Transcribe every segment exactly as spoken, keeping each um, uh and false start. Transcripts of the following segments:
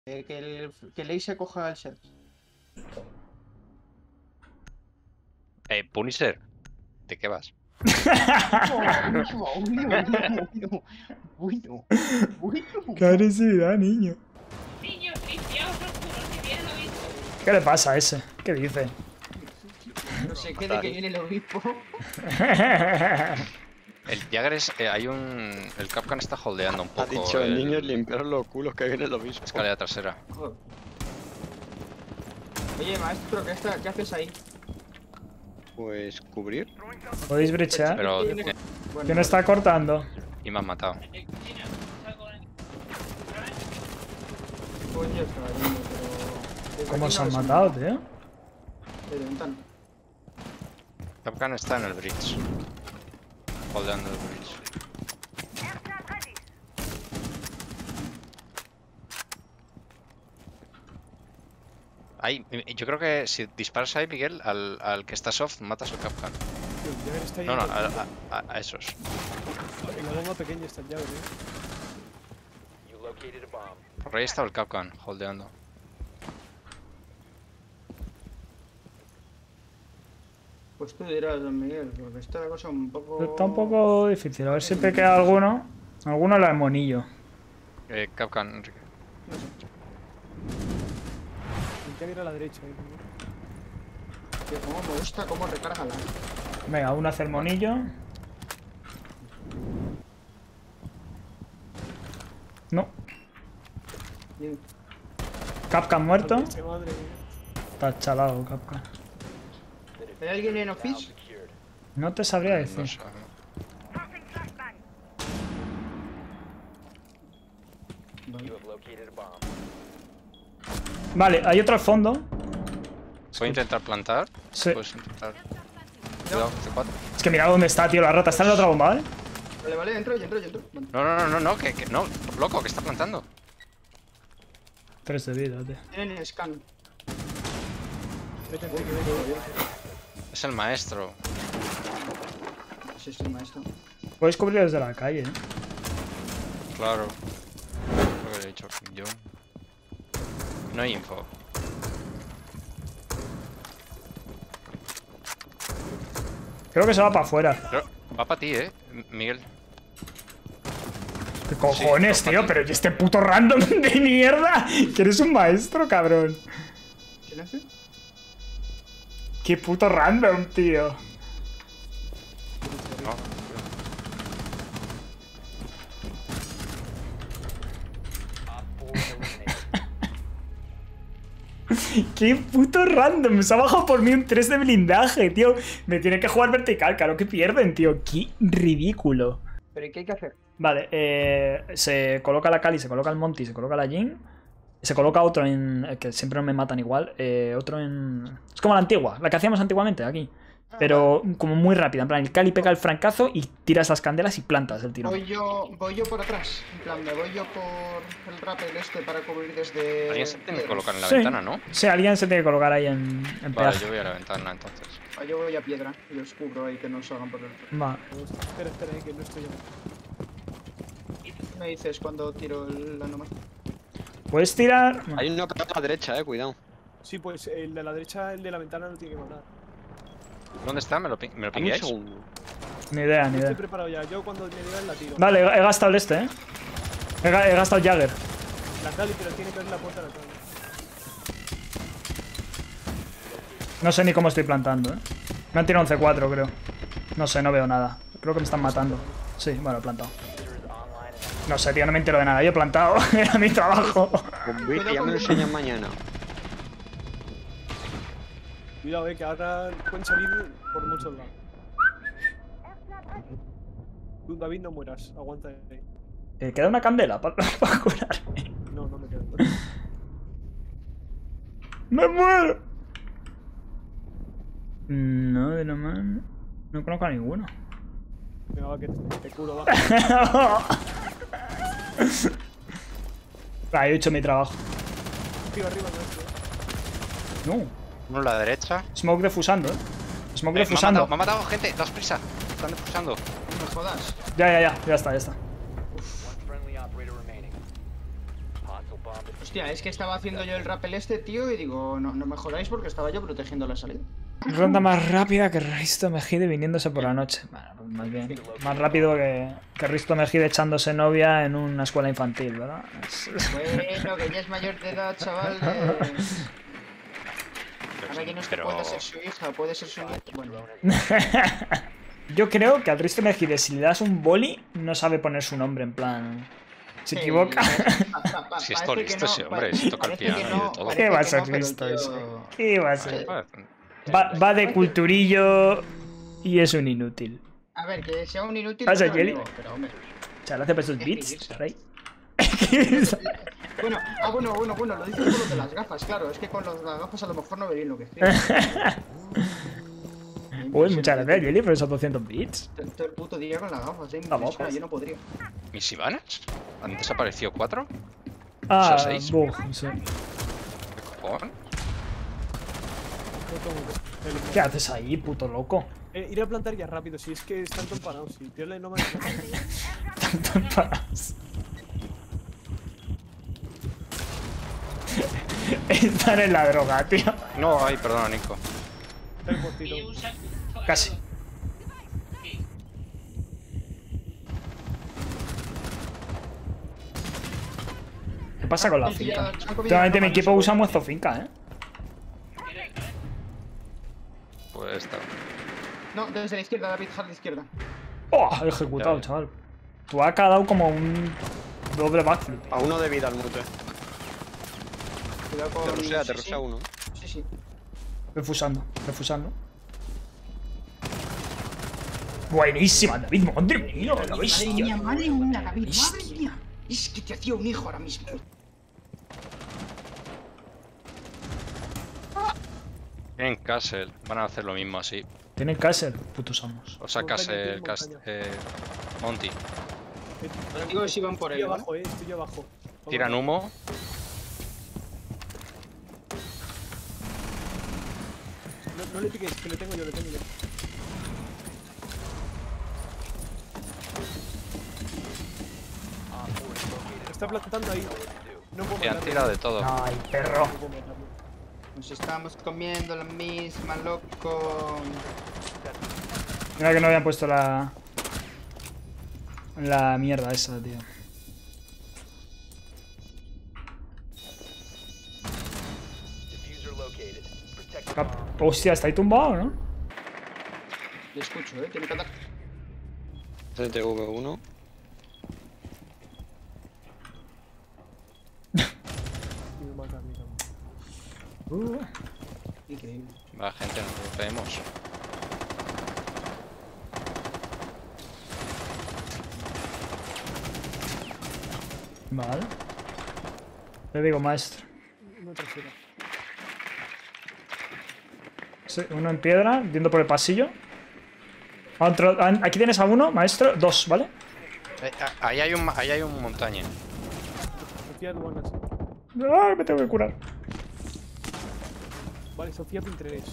Eh, que el que Lei se coja el set. Eh, Punisher, ¿de qué vas? Bueno, bueno, bueno. Qué agresividad, niño. Niños lisiados oscuros que vienen a obispo. ¿Qué le pasa a ese? ¿Qué dice? No sé qué de que viene el obispo. El Jagger es. Eh, hay un. El Capcan está holdeando un poco. Ha dicho el el- niño limpiaron los culos que viene el obispo. Escalera trasera. Joder. Oye, maestro, ¿qué, está, ¿qué haces ahí? Pues cubrir. ¿Podéis brechear? Pero. ¿Quién eh, Bueno, ¿Quién está cortando? y me han matado. Eh, Cristina, salgo en- Coño, estaba viendo, pero... ¿Cómo Aquí se no han les matado, matado. tío? Desde ventana. Capcan está en el bridge. Holdeando el bridge. Ahí, eh, yo creo que si disparas ahí, Miguel, al, al que está soft, matas al Capcan. Tío, el Jagger está ahí. No, no, en a, la- a- a- a esos. En la bomba pequeña está el Jagger, eh. Por ahí estaba el Capcan, holdeando. Pues tú dirás, don Miguel, porque está la cosa un poco... Está un poco difícil. A ver si te queda alguno. Alguno la de monillo. Eh, Capcan, Enrique. El Jagger a la derecha, eh. Tío, cómo me gusta cómo recarga la... Venga, uno hace el monillo. No. Bien. Capcan muerto. Madre, madre mía. Está chalado, Capcan. ¿Hay alguien en office? No te sabría No decir. sé. Vale. Vale, hay otro al fondo. ¿Puedo intentar plantar? Sí. Puedes intentar. Cuidado, C cuatro. Es que mira dónde está, tío, la rata. Está en la otra bomba, ¿vale? Vale, vale, entro, yo entro, yo entro. Vale. No, no, no, no, no, que, que no, loco, que está plantando. Tres de vida, tío. Tienen scan. Vete, Enrique, vete, vete. Es el maestro. Sí, sí, maestro. Podéis cubrir desde la calle, ¿eh? Claro. Lo que he dicho yo. No hay info. Creo que se va para afuera. Pero va para ti, eh, M- Miguel. ¿Qué cojones, Sí, tío? Pero ¿y este puto random de mierda? Que eres un maestro, cabrón. ¿Silencio? Qué puto random, tío. No. Qué puto random. Se ha bajado por mí un tres de blindaje, tío. Me tiene que jugar vertical, claro que pierden, tío. Qué ridículo. ¿Pero ¿y qué hay que hacer? Vale, eh, se coloca la Kali, se coloca el Monty, se coloca la Jin. Se coloca otro en... eh, que siempre no me matan igual. Eh, otro en... Es como la antigua, la que hacíamos antiguamente aquí. Pero como muy rápida. En plan, el Kali pega el francazo y tiras las candelas y plantas el tiro. Voy yo, voy yo por atrás. En plan, me voy yo por el rappel este para cubrir desde... Alguien se tiene que colocar en la Sí. ventana, ¿no? Sí, alguien se tiene que colocar ahí en, en Vale, peaje. yo voy a la ventana entonces. Ah, yo voy a piedra y los cubro ahí que no salgan por el... Va. Espera, espera, eh, que no estoy yo. Me dices cuando tiro el la nomás. Puedes tirar... Hay uno a la derecha, eh, cuidado. Sí, pues el de la derecha, el de la ventana, no tiene que matar. ¿Dónde está? ¿Me lo, pi- me lo Dame un pilláis? segundo. Ni idea, ni Estoy idea. preparado ya. Yo cuando me digan la tiro. Vale, he, he gastado el este, eh. He, ga- he gastado el Jagger. La Cali, pero tiene que ver la puerta de la Cali. No sé ni cómo estoy plantando, eh. Me han tirado un C cuatro, creo. No sé, no veo nada. Creo que me están matando. Sí, bueno, he plantado. No sé, tío, no me entero de nada. Yo he plantado. Era mi trabajo. Bombín, que ya me lo enseñan mañana. Cuidado, eh, que ahora pueden salir por muchos lados. Tú, David, no mueras. Aguanta ahí. Eh, queda una candela para curarme. No, no me quedo. ¡Me muero! No, de la mano. No conozco a ninguno. Venga, va, que te curo, va. Ah, he hecho mi trabajo. Arriba, arriba, nuestro. No. Uno a la derecha. Smoke defusando, eh. Smoke Eh, me, ha defusando. matado, me ha matado gente, daos prisa. Están defusando. No me jodas. Ya, ya, ya. Ya está, ya está. Pues Hostia, es que estaba haciendo yo el rappel este, tío, y digo, no, no me jodáis porque estaba yo protegiendo la salida. Ronda más rápida que Risto Mejide viniéndose por la noche. Bueno, pues más bien. Más rápido que, que Risto Mejide echándose novia en una escuela infantil, ¿verdad? Es- Bueno, que ya es mayor de edad, chaval. eh. Ahora que no es que Pero- puede ser su hija, puede ser su nieto. Bueno, Yo creo que al Risto Mejide, si le das un boli, no sabe poner su nombre, en plan. Se sí, equivoca. pa- pa- pa- Si es parece que listo ese hombre, pa- si toca el parece que piano y no, de todo. parece ¿Qué va a que ser no, pero el listo tío- ese? ¿Qué va a ser? Ah, Va, va de culturillo y es un inútil. A ver, que sea un inútil. Pasa, no te lo Jelly. niego, pero hombre. Chaval, hace pesos Es beats, vivirse. rey. Bueno, ah, bueno, bueno, bueno, lo dices por lo de las gafas, claro. Es que con los- las gafas a lo mejor no ve bien lo que escribe. Pues muchas gracias, Jelly, por esos doscientos bits. Todo todo el puto día con las gafas, eh. Vamos, Impresiona, pues. yo no podría. ¿Mis Ivanas? ¿Han desaparecido cuatro? Ah, ¿Son seis? bug, sí. ¿Qué cojones? No tengo que- el- ¿Qué haces ahí, puto loco? Eh, ir a plantar ya rápido, si es que están tan parados. Si pierde no me. Tanto paras. Están en la droga, tío. No, ay, perdona, Nico. El portito. Y usa... Casi. ¿Qué pasa con la Han finca? pillado- han comido Últimamente mi una equipo mano, usa mucho finca, ¿eh? Pues esta. No, desde la izquierda, David, hard izquierda. ¡Oh! Ejecutado, Ya. chaval. Tu A K ha dado como un doble backflip. A uno de vida al mute. Cuidado con. Te rusea, te sí, rusea sí. uno. Sí, sí. Refusando, refusando. Buenísima, David, madre mía, la Madre bestia. mía, madre mía, David, madre Bestia. mía. Es que te hacía un hijo ahora mismo. En Castle van a hacer lo mismo así. Tienen Castle, putos amos. O sea, Montaña, Castle, tiene Cast montaña. eh, Monty. Los digo que si van por Estoy él, ¿vale? abajo, eh, estoy abajo. Vamos. Tiran humo. No, no le piques, que le tengo yo, le tengo yo. Está plantando ahí. No puedo Y han matarlo. tirado de todo. Ay, perro. No puedo matarlo. Nos estamos comiendo la misma, loco. Mira que no habían puesto la... La mierda esa, tío. Cap- Hostia, está ahí tumbado, ¿no? Le escucho, eh. Tiene que andar. C T V uno. Y me mata a mí también. Uh, Increíble. Va, gente, nos lo creemos. vale. Le digo, maestro. Una trasera. Sí, uno en piedra, yendo por el pasillo. Otro, aquí tienes a uno, maestro. Dos, ¿vale? Eh, ah, ahí hay un, ma- ahí hay un montaña. Sofía no van a ser. Ay, me tengo que curar. Vale, Sofía Pinterés.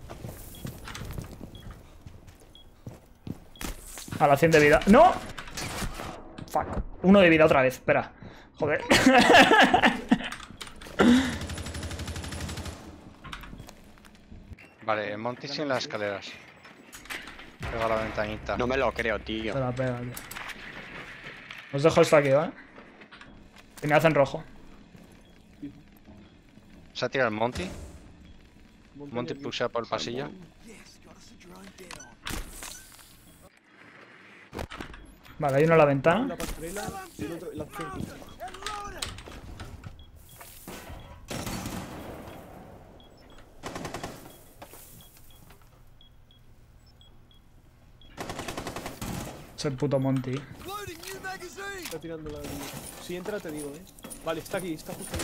A la cien de vida. ¡No! Fuck. Uno de vida otra vez. Espera. Joder. Vale, Monty sin las escaleras. Pega la ventanita. No me lo creo, tío. Se la pega, tío. Os dejo esto aquí, ¿vale? Y me hacen rojo. ¿Se ha tirado el Monty? Montaña Monty aquí. pusea por el pasillo. Vale, hay uno en la La ventana. pasarela y el otro en la centro. Es el puto Monty. Está tirando la. Si entra, te digo, eh. Vale, está aquí, está justo ahí.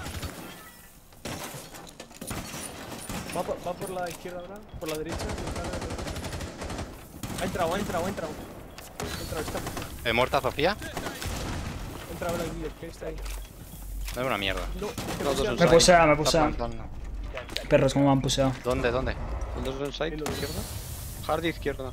Va, por- va por la izquierda ahora, por la derecha. está la- Ha entrado, ha entrado, ha entrado. Ha entrado, está. ¿He muerto a Sofía? Ha entrado ahora el líder, que está ahí. No es una mierda. No, te Los dos pusieron- Me pusea, me Está pusea. plantando. Perros, como me han puseado. ¿Dónde? ¿Dónde? ¿Los dos en side? Hilo. ¿Izquierda? Hard izquierda.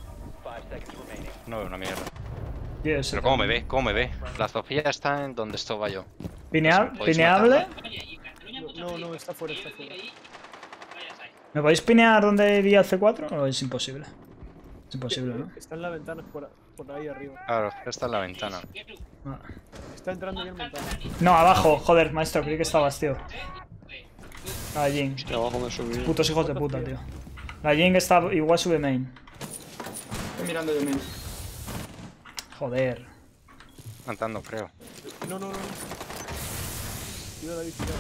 No veo una mierda. Yes, Pero ¿cómo me ve? ¿Cómo me ve? La Sofía está en donde estaba yo. Pinea- ¿Podéis pineable. Oye, y Cataluña puto No, frío. no, está fuera, está Yo fuera. ahí, vaya sai. ¿Me podéis pinear donde iría el C cuatro o es imposible? Es imposible, ¿no? Está en la ventana por, por ahí arriba. Claro, esta es la ventana. Que tú, Ah. Está entrando ya en ventana. No, abajo. Joder, maestro, creí que estabas, tío. La Jing. De abajo me subí. Putos hijos de puta, tío. La Jing está igual sube main. Estoy mirando yo mismo. Joder. Plantando, creo. No, no, no. Cuidado, David, cuidado.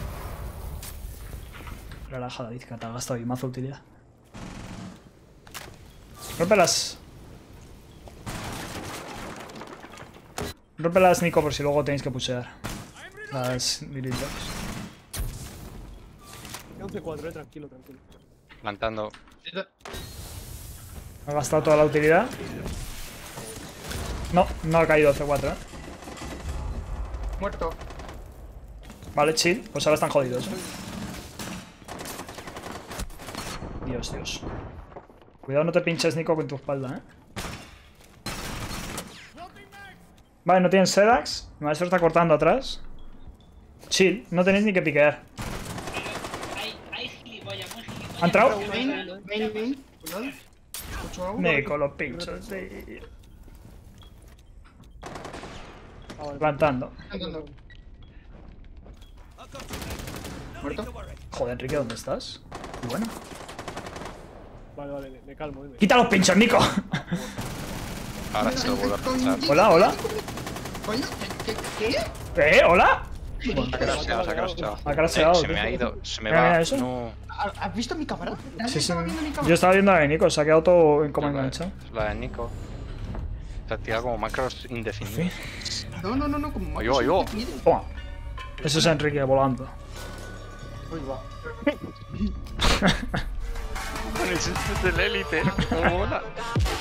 Relaja, David, que te ha gastado y mazo utilidad. Rómpelas. Rómpelas, Nico, por si luego tenéis que pusear. Las dirigidas. Queda un C cuatro, eh, tranquilo, tranquilo. Plantando. Ha gastado toda la utilidad. No, no ha caído el C cuatro, eh. Muerto. Vale, chill. Pues ahora están jodidos, eh. Dios, Dios. Cuidado, no te pinches, Nico, con tu espalda, eh. Vale, no tienen Sedax. El maestro está cortando atrás. Chill, no tenéis ni que piquear. Hay, hay gilipollas, muy gilipollas. ¿Ha entrado? Main, main, main. Cuidado. Escucho a uno. Nico, los pinchos, tío. Ah, vale. Plantando. Andando. Muerto. Joder, Enrique, ¿dónde estás? Y bueno. Vale, vale, me, me calmo, dime. ¡Quita los pinchos, Nico! Ahora se lo vuelvo a pensar. Hola, hola. Coño, ¿qué? ¿Qué? qué? ¿Eh? ¿Hola? Se ha crasheado, se ha crasheado. Ha Eh, craseado, se me tío. ha ido, se me Mira, va. mira eso. No, ¿Ha- ¿Has visto mi cámara? ¿Nadie Sí, sí. estaba viendo mi cámara? Yo estaba viendo a Nico, se ha quedado todo en coma la, enganchado. la de Nico. Se ha tirado como macros indefinidos. No, no, no, no, como Oye, oye, oye. indefinido. Toma. Eso es Enrique volando. Uy, va. Con el sistema del élite. ¿Cómo mola?